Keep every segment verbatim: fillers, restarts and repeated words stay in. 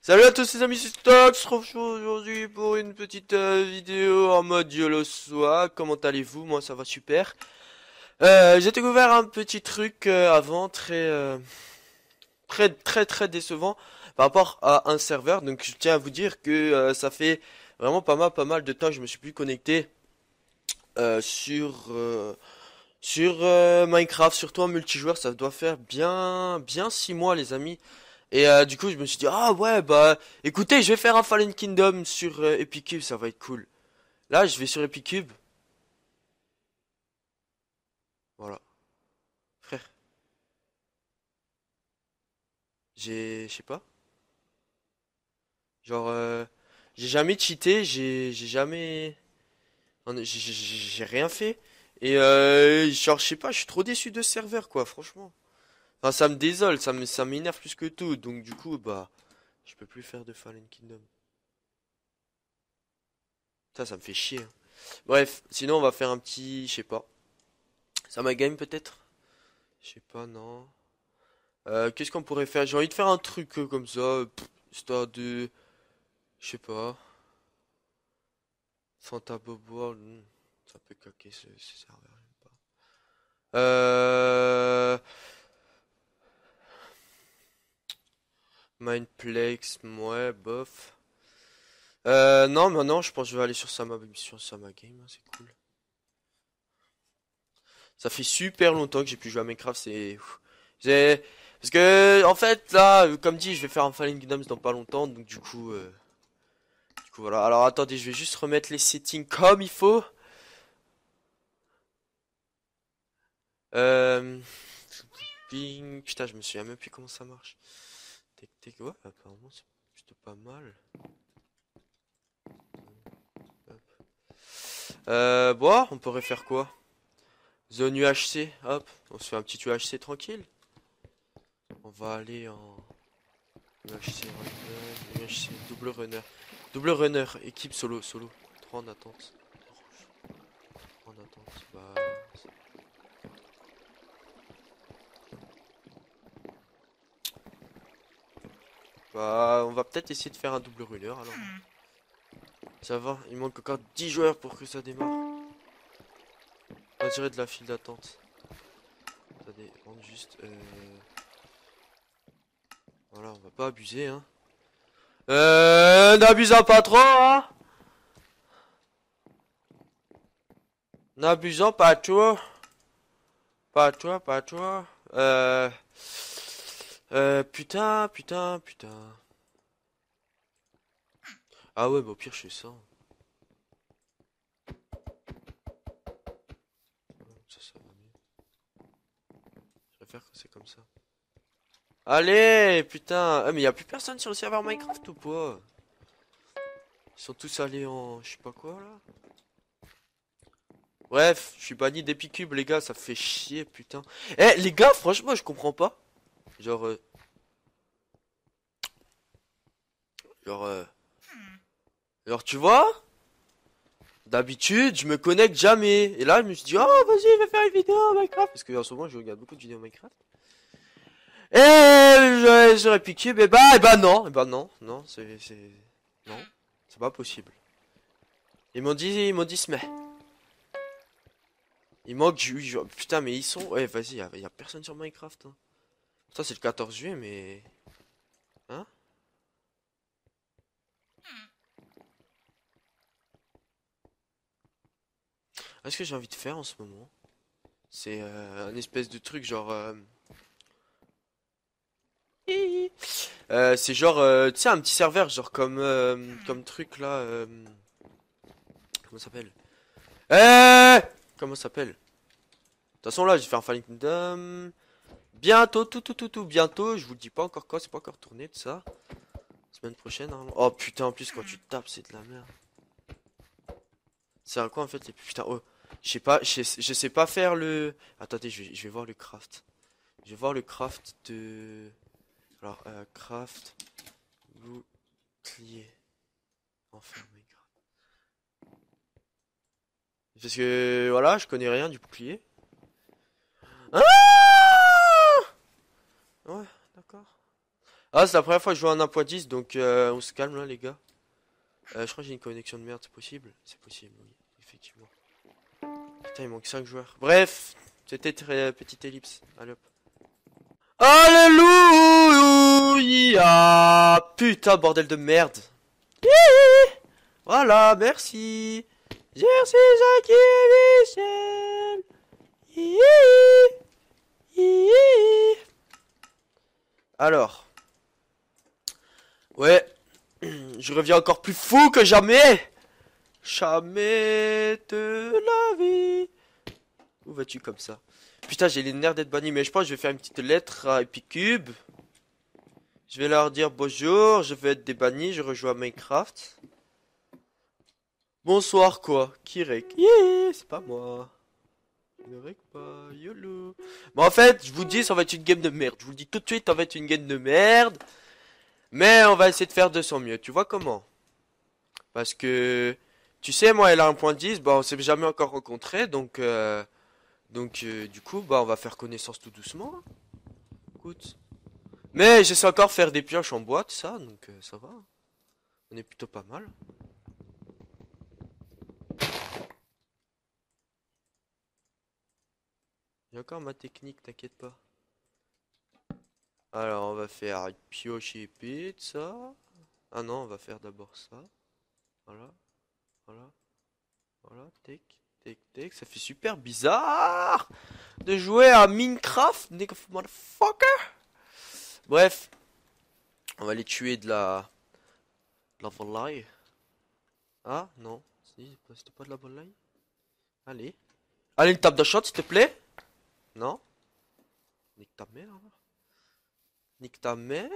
Salut à tous les amis, c'est Stock, je se retrouve aujourd'hui pour une petite euh, vidéo en mode YOLO soit. Comment allez-vous? Moi ça va super. Euh, j'ai découvert un petit truc euh, avant très, euh, très très très décevant par rapport à un serveur. Donc je tiens à vous dire que euh, ça fait vraiment pas mal pas mal de temps que je me suis plus connecté euh, sur euh, sur euh, Minecraft, surtout en multijoueur. Ça doit faire bien bien six mois les amis. Et euh, du coup, je me suis dit, ah ouais, bah, écoutez, je vais faire un Fallen Kingdom sur euh, Epic Cube, ça va être cool. Là, je vais sur Epic Cube. Voilà. Frère, j'ai, je sais pas. Genre, euh, j'ai jamais cheaté, j'ai, j'ai jamais, on est- j'ai j'ai- j'ai rien fait. Et euh, genre, je sais pas, je suis trop déçu de ce serveur, quoi, franchement. Enfin, ça me désole, ça me, ça m'énerve plus que tout. Donc, du coup, bah, je peux plus faire de Fallen Kingdom. Ça, ça me fait chier, hein. Bref, sinon, on va faire un petit, je sais pas. Ça m'a game peut-être? Je sais pas, non. Euh, qu'est-ce qu'on pourrait faire? J'ai envie de faire un truc euh, comme ça, euh, pff, histoire de, je sais pas, Fanta Bob World, hmm, ça peut caquer ce, ce serveur, j'aime pas. Euh, Mindplex, ouais, bof. Euh, non, maintenant, je pense que je vais aller sur Sama, sur Sama Game, hein, c'est cool. Ça fait super longtemps que j'ai plus joué à Minecraft, c'est, ouf. J'ai, parce que, en fait, là, euh, comme dit, je vais faire un Fallen Kingdoms dans pas longtemps, donc du coup, euh, du coup, voilà. Alors, attendez, je vais juste remettre les settings comme il faut. Euh... Ping... Putain, je me souviens même plus comment ça marche. Tac, tac, ouais, apparemment c'est plutôt pas mal. Hop. Euh, bon, on pourrait faire quoi? Zone U H C, hop, on se fait un petit U H C tranquille. On va aller en U H C runner, U H C double runner. Double runner, équipe solo, solo. trois en attente. trois en attente, bah... Bah, on va peut-être essayer de faire un double runner alors. Ça va, il manque encore dix joueurs pour que ça démarre. On dirait de la file d'attente. Attendez, on juste... Euh... Voilà, on va pas abuser, hein. Euh... N'abusons pas trop, hein. N'abusons pas trop. Pas trop, pas trop. Euh... Euh... Putain, putain, putain. Ah ouais, bah au pire, je fais ça. Ça, ça va mieux. Je préfère que c'est comme ça. Allez, putain. Ah, mais y a plus personne sur le serveur Minecraft ou quoi? Ils sont tous allés en... Je sais pas quoi, là. Bref, je suis banni d'Epicube, les gars, ça fait chier, putain. Eh, les gars, franchement, je comprends pas. Genre, euh, genre, euh, genre, tu vois, d'habitude, je me connecte jamais. Et là, je me suis dit, oh, vas-y, je vais faire une vidéo à Minecraft. Parce que en ce moment, je regarde beaucoup de vidéos Minecraft. Et je- sur Epicube, et bah, et bah non, et bah non, non, c'est, c'est, non, c'est pas possible. Ils m'ont dit, ils m'ont dit, mais, il manque, je- je- putain, mais ils sont, ouais, vas-y, y a, y a personne sur Minecraft, hein. Ça, c'est le quatorze juillet, mais, hein? Est-ce que j'ai envie de faire en ce moment? C'est euh, un espèce de truc genre... euh, hi, hi. Euh, c'est genre, euh, tu sais, un petit serveur, genre comme, euh, comme truc là... euh, comment ça s'appelle? Eh, comment ça s'appelle? De toute façon là, je vais faire un Fallen Kingdom... Bientôt, tout, tout, tout, tout, bientôt. Je vous le dis pas encore quoi, c'est pas encore tourné de ça. Semaine prochaine, normalement. Oh putain, en plus quand tu tapes, c'est de la merde. C'est à quoi en fait les... Putain, oh, je sais pas, je sais, je sais pas faire le... Attendez, je vais, je vais voir le craft. Je vais voir le craft de... Alors, euh, craft... Bouclier. Enfin, Minecraft. Parce que, voilà, je connais rien du bouclier. Ah, ouais, d'accord. Ah, c'est la première fois que je joue en un point dix, donc euh, on se calme là, les gars. Euh, je crois que j'ai une connexion de merde, c'est possible? C'est possible, oui, effectivement. Putain, il manque cinq joueurs. Bref, c'était très petite ellipse. Allez hop. Alléluia! Putain, bordel de merde. Hihi. Voilà, merci. Merci, Jackie et Michel. Hihi. Hihi. Alors. Ouais. Je reviens encore plus fou que jamais. Jamais de la vie. Où vas-tu comme ça? Putain, j'ai les nerfs d'être banni, mais je pense que je vais faire une petite lettre à Epicube. Je vais leur dire bonjour, je vais être débanni, je rejoins Minecraft. Bonsoir quoi, Kirek. Yeah, c'est pas moi. Ne règle pas, YOLO. Bon en fait, je vous dis, ça va être une game de merde. Je vous le dis tout de suite, ça va être une game de merde. Mais on va essayer de faire de son mieux, tu vois comment? Parce que, tu sais, moi elle a un point dix, bah on s'est jamais encore rencontré, donc... Euh, donc euh, du coup, bah on va faire connaissance tout doucement. Hein. Écoute. Mais je sais encore faire des pioches en bois, tout ça, donc euh, ça va. On est plutôt pas mal. J'ai encore ma technique, t'inquiète pas. Alors on va faire pioche et épée, tout ça. Ah non, on va faire d'abord ça. Voilà, voilà, voilà, tech, tech, tech. Ça fait super bizarre de jouer à Minecraft, nigga motherfucker. Bref, on va les tuer de la... de la volaille. Ah, non. C'était pas de la volaille. Allez. Allez, une table de shot, s'il te plaît. Non. Nique ta mère, alors. Nique ta mère.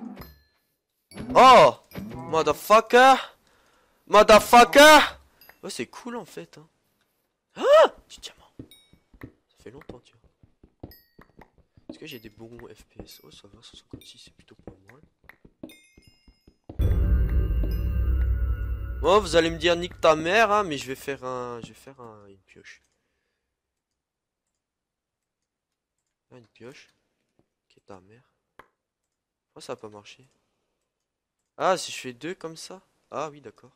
Oh! Motherfucker! Motherfucker! Oh, c'est cool, en fait. Hein. Ah! Du diamant. Ça fait longtemps, tu vois. Est-ce que j'ai des bons F P S? Oh, ça va, cent cinquante-six, c'est plutôt pas mal. Bon, vous allez me dire nique ta mère, hein, mais je vais faire un... Je vais faire un... une pioche. Ah, une pioche. Qui est ta mère. Pourquoi ça a pas marché? Ah, si je fais deux comme ça? Ah oui, d'accord.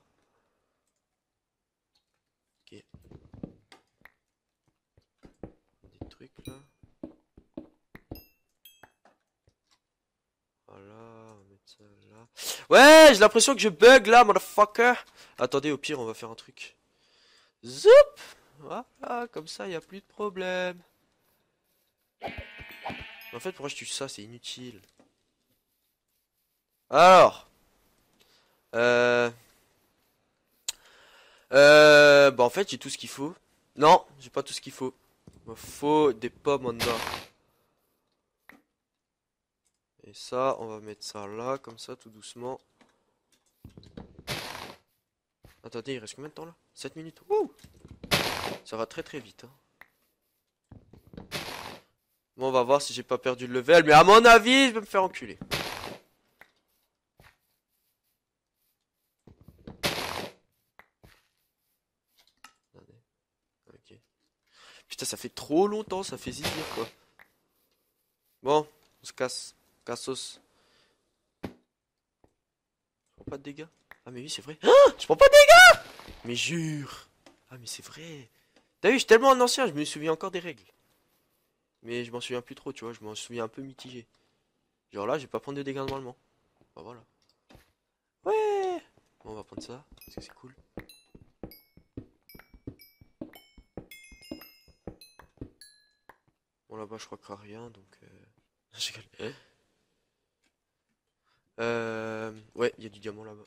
Ok. Des trucs là. Voilà, on va mettre ça là. Ouais, j'ai l'impression que je bug là, motherfucker. Attendez, au pire, on va faire un truc. Zoup! Voilà, comme ça, il a plus de problème. En fait, pourquoi je tue ça? C'est inutile. Alors. Euh... Euh... Bah en fait, j'ai tout ce qu'il faut. Non, j'ai pas tout ce qu'il faut. Il me faut des pommes en or. Et ça, on va mettre ça là, comme ça, tout doucement. Attendez, il reste combien de temps là? sept minutes. Wouh! Ça va très très vite. Hein. Bon, on va voir si j'ai pas perdu le level. Mais à mon avis, je vais me faire enculer. Ok. Putain, ça fait trop longtemps, ça fait zizir quoi. Bon, on se casse. Cassos. Je prends pas de dégâts. Ah mais oui, c'est vrai. Ah, je prends pas de dégâts! Mais jure. Ah mais c'est vrai. T'as vu, je suis tellement un ancien, je me souviens encore des règles. Mais je m'en souviens plus trop, tu vois, je m'en souviens un peu mitigé. Genre là, je vais pas prendre de dégâts normalement. Bah voilà. Ouais. Bon, on va prendre ça, parce que c'est cool. Bon là-bas, je crois qu'il y a rien, donc... Euh... je rigole. Euh... Ouais, il y a du diamant là-bas.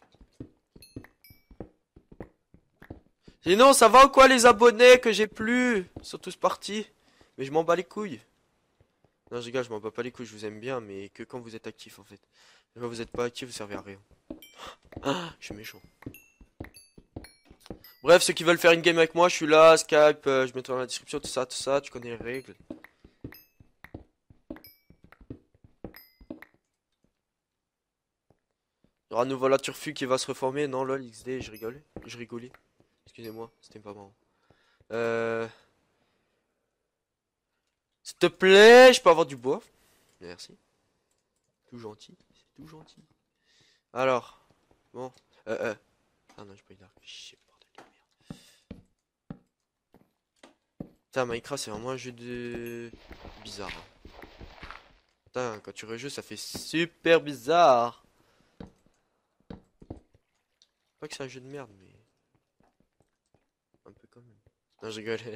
Sinon, ça va ou quoi les abonnés que j'ai plus? Ils sont tous partis. Mais je m'en bats les couilles. Non, je rigole, je m'en bats pas les couilles, je vous aime bien, mais que quand vous êtes actif en fait. Et quand vous êtes pas actif, vous servez à rien. Ah, je suis méchant. Bref, ceux qui veulent faire une game avec moi, je suis là, Skype, euh, je mettrai dans la description, tout ça, tout ça, tu connais les règles. Il y aura un nouveau la Turfu qui va se reformer. Non, lol, X D, je rigole. Je rigolais. Excusez-moi, c'était pas marrant. Euh... S'il te plaît, je peux avoir du bois. Merci. Tout gentil. tout gentil. Alors, bon, euh, euh. Ah non, j'ai pas eu d'arc. Chier, bordel de merde. Putain, Minecraft, c'est vraiment un jeu de... bizarre. Hein. Putain, quand tu rejoues, ça fait super bizarre. Pas que c'est un jeu de merde, mais... un peu quand même. Non, je rigole.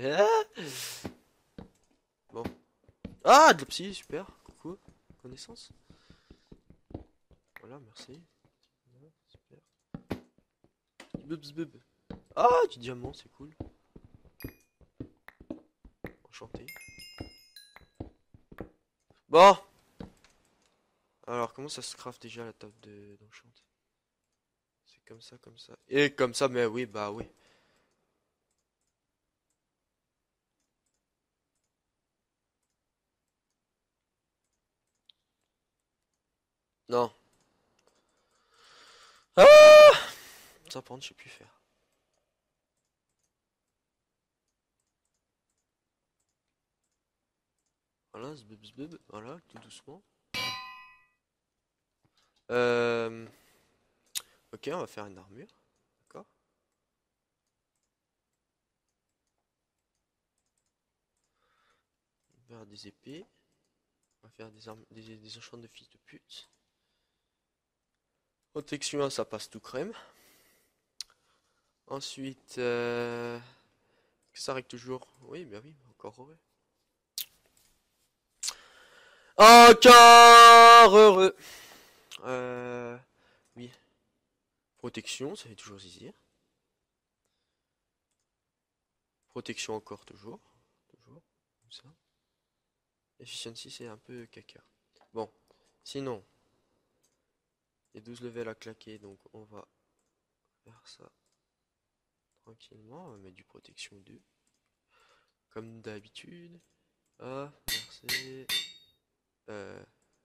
Bon. Ah, de la psy, super. Coucou. Connaissance. Voilà, merci. Voilà, super. Bubs bub. Ah, du diamant, c'est cool. Enchanté. Bon. Alors, comment ça se craft déjà la table de d'enchant? C'est comme ça, comme ça. Et comme ça, mais oui, bah oui. Non. Ah, ça, par contre, je sais plus faire. Voilà, zbub zbub. Voilà, tout doucement. Euh... Ok, on va faire une armure. D'accord. On va faire des épées. On va faire des armes, des, des enchants de fils de pute. Protection un, ça passe tout crème. Ensuite, euh... que ça règle toujours. Oui, bien oui, encore heureux. Encore heureux. Euh... Oui. Protection, ça fait toujours zizir. Protection encore, toujours. Toujours. Comme ça. Efficiency, c'est un peu caca. Bon. Sinon, les douze levels à claquer, donc on va faire ça tranquillement. On va mettre du protection deux. Comme d'habitude. Ah, merci. Euh...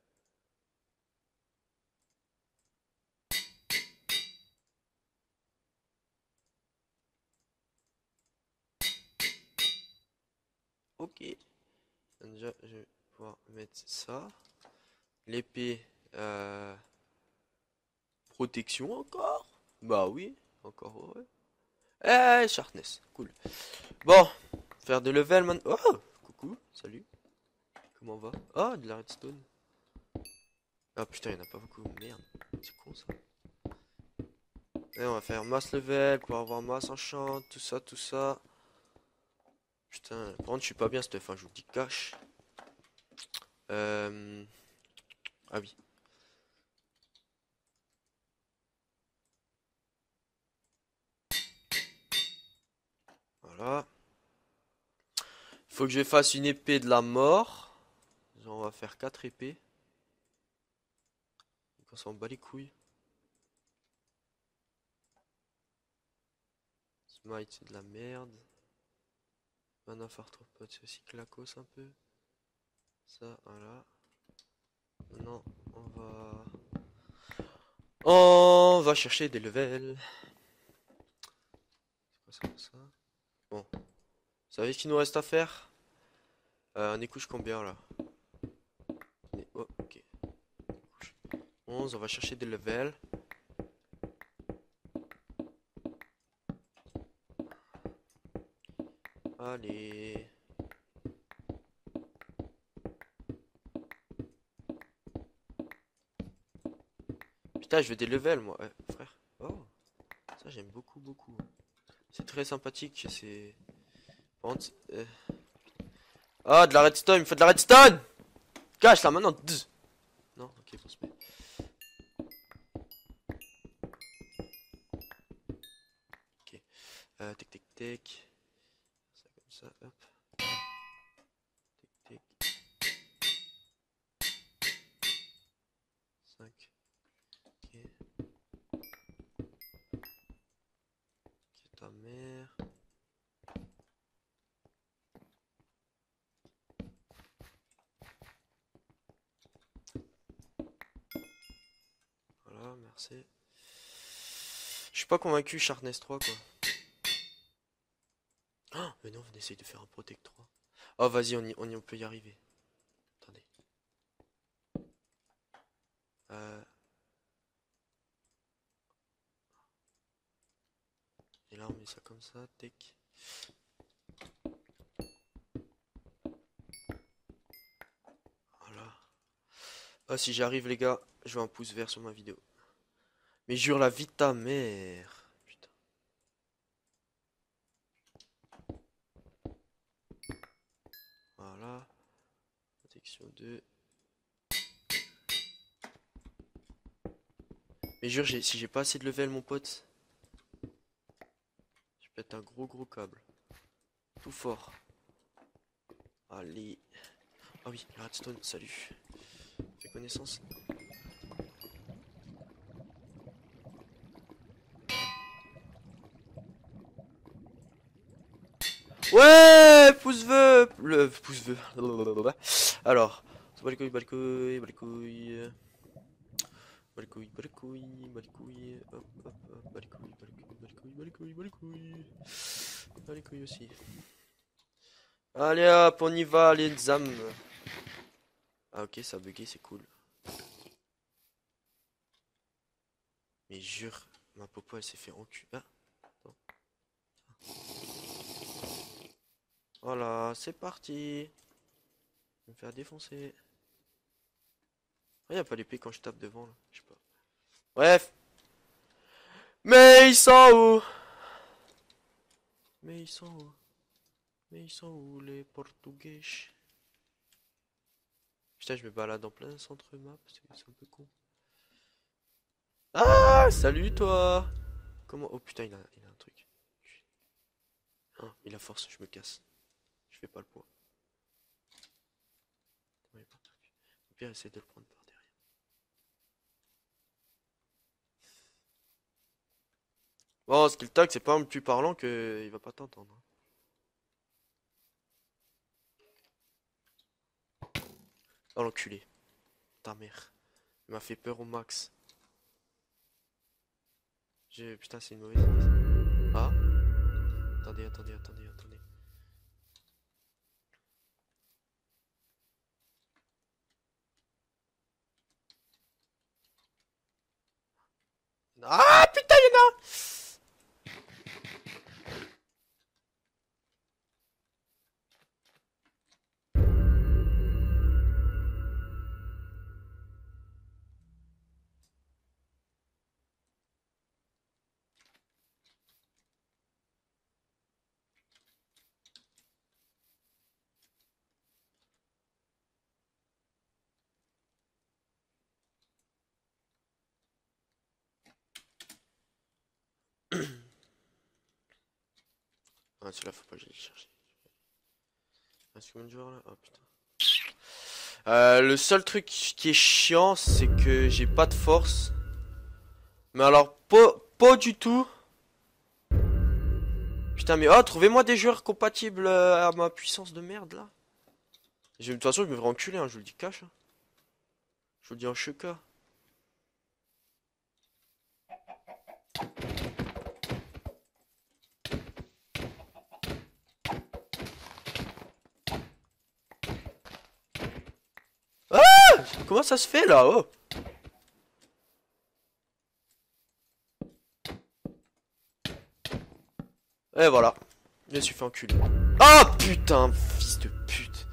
Ok. Déjà, je vais pouvoir mettre ça. L'épée, euh... protection encore? Bah oui, encore heureux. Eh, sharpness, cool. Bon, faire de level maintenant. Oh, coucou, salut. Comment on va? Oh, de la redstone. Ah putain, il n'y en a pas beaucoup. Merde, c'est con ça. Et on va faire mass level pour avoir mass enchant, tout ça, tout ça. Putain, par contre, je suis pas bien cette fin, je vous dis cash. Euh... Ah oui. Voilà. Faut que je fasse une épée de la mort. On va faire quatre épées. Donc on s'en bat les couilles. Smite, c'est de la merde. Mana Fartropod, c'est aussi clacos un peu. Ça, voilà. Maintenant, on va... On va chercher des levels. C'est quoi ça, ça? Bon. Vous savez ce qu'il nous reste à faire? euh, On est couche combien là? On est... Oh, ok. Couche onze, on va chercher des levels. Allez. Putain, je veux des levels moi, ouais, frère. Oh, ça j'aime beaucoup, beaucoup. C'est très sympathique, c'est... Par contre, euh... ah, de la redstone, il me faut de la redstone! Cache là maintenant! Dzz. Non, ok, bon, se met. Ok. Euh, tic tic tic. Ça comme ça, hop. Tic tic. cinq. Ok. Ok, ta mère. Voilà, merci. Je suis pas convaincu, Sharpness trois quoi. Oh, mais non, on essaye de faire un Protect trois. Oh, vas-y, on y, on y on peut y arriver. Attendez. Euh, là on met ça comme ça, tac. Voilà. Ah si j'arrive les gars, je veux un pouce vert sur ma vidéo. Mais jure la vie de ta mère. Putain. Voilà. Protection deux. Mais jure, si j'ai pas assez de level mon pote, je pète un gros gros câble. Tout fort. Allez. Ah oui, la redstone, salut. Fais connaissance. Ouais, pouce vœu. Le pouce vœu. Alors, bas les couilles, bas les couilles, bas les couilles. Bas les couilles, bas les couilles, bas les couilles. Hop, hop, hop, bas les couilles, bas les couilles, bas les couilles, bas les couilles, bas les couilles. Bas les couilles aussi. Allez hop, on y va, les âmes. Ah ok, ça a bugué, c'est cool. Mais jure, ma popo elle s'est fait enculer. Ah, attends. Voilà, c'est parti. Je vais me faire défoncer. Ah, y a pas l'épée quand je tape devant là, je sais pas. Bref. Mais ils sont où? Mais ils sont où? Mais ils sont où les Portugais? Putain, je me balade en plein centre map, c'est un peu con. Ah, salut toi. Comment? Oh putain, il a, il a un truc. Ah, il a force, je me casse. Je fais pas le poids. Au pire, essaye de le prendre par derrière. Bon, skill tag, c'est pas un plus parlant que il va pas t'entendre. Oh l'enculé. Ta mère. Il m'a fait peur au max. J'ai... Putain, c'est une mauvaise idée. Ah? Attendez, attendez, attendez, attendez. Ah putain, il y en a! Ah, celui-là, faut pas que j'aille le chercher. Est-ce qu'il y a combien de joueurs là? Oh putain. Euh, le seul truc qui est chiant, c'est que j'ai pas de force. Mais alors, pas, pas du tout. Putain, mais oh, trouvez-moi des joueurs compatibles à ma puissance de merde là. De toute façon, je me ferai enculer, hein, je vous le dis cash. Hein. Je vous le dis en cheka. Ah! Comment ça se fait là? Oh! Et voilà. Je me suis fait enculer. Ah putain, fils de pute.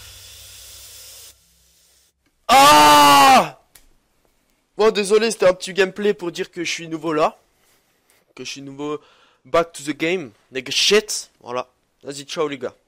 Ah! Bon, désolé, c'était un petit gameplay pour dire que je suis nouveau là. Que je suis nouveau back to the game. Nigga shit. Voilà. Vas-y, ciao les gars.